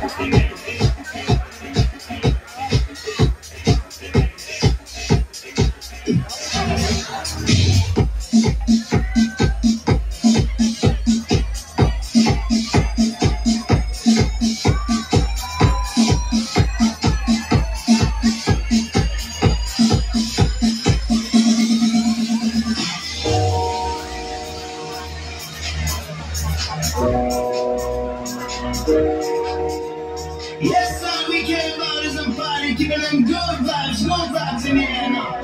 Yes, all we care about is a party, keeping them good vibes in the air now.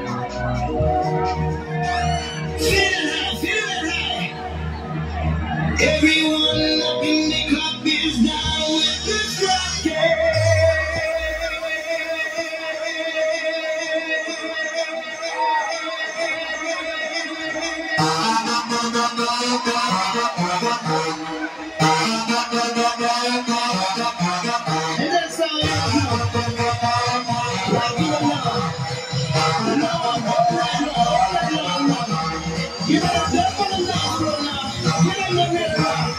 Feeling high. Everyone up in the club is down with the rocket. You better jump on the dance floor now. Get on the rhythm now.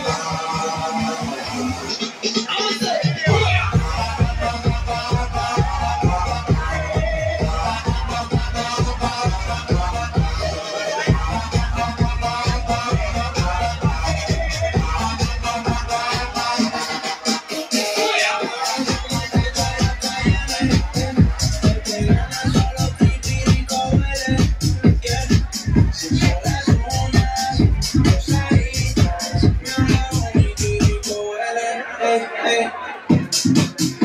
I'ma say, yeah. Hey.